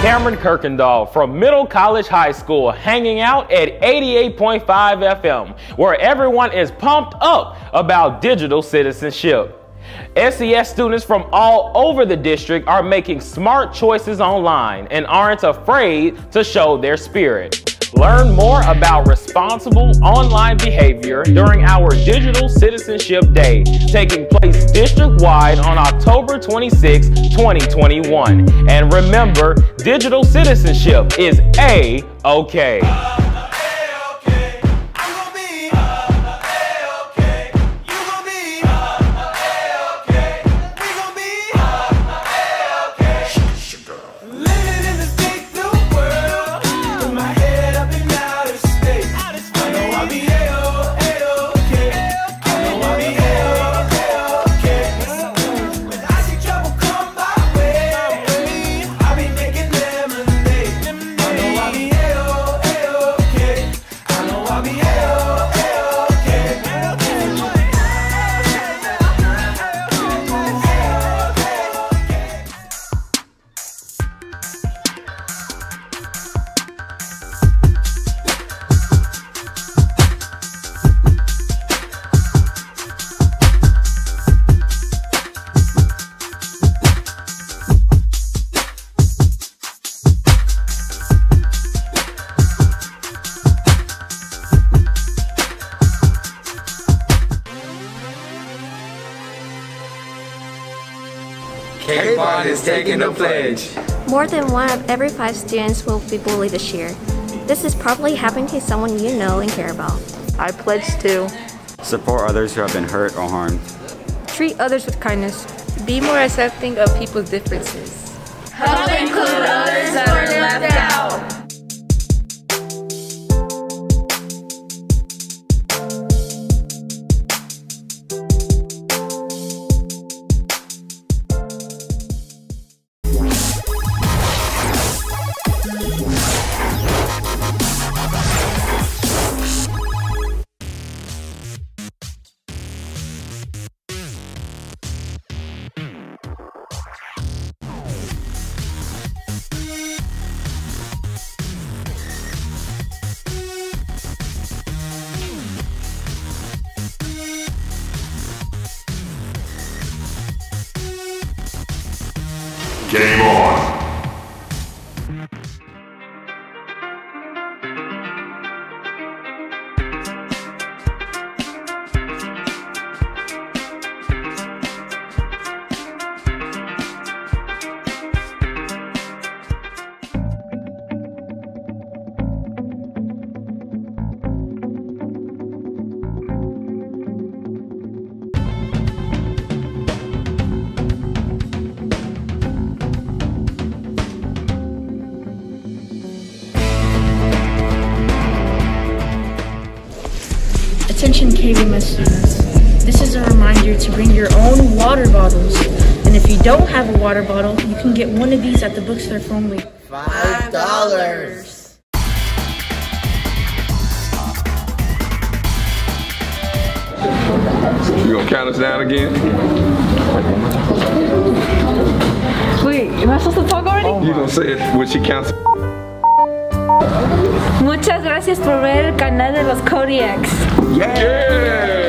Cameron Kirkendall from Middle College High School, hanging out at 88.5 FM, where everyone is pumped up about digital citizenship. SES students from all over the district are making smart choices online and aren't afraid to show their spirit. Learn more about responsible online behavior during our Digital Citizenship Day, taking place district-wide on October 26, 2021. And remember, digital citizenship is A-OK. K-Bond is taking the pledge. More than 1 of every 5 students will be bullied this year. This is probably happening to someone you know and care about. I pledge to support others who have been hurt or harmed. Treat others with kindness. Be more accepting of people's differences. Help include others that are left out. Game on! Attention KBMS students, this is a reminder to bring your own water bottles, and if you don't have a water bottle, you can get one of these at the bookstore for only $5. You gonna count us down again? Wait, am I supposed to talk already? You gonna say it when she counts? Muchas gracias por ver el canal de los Kodiaks. Yeah!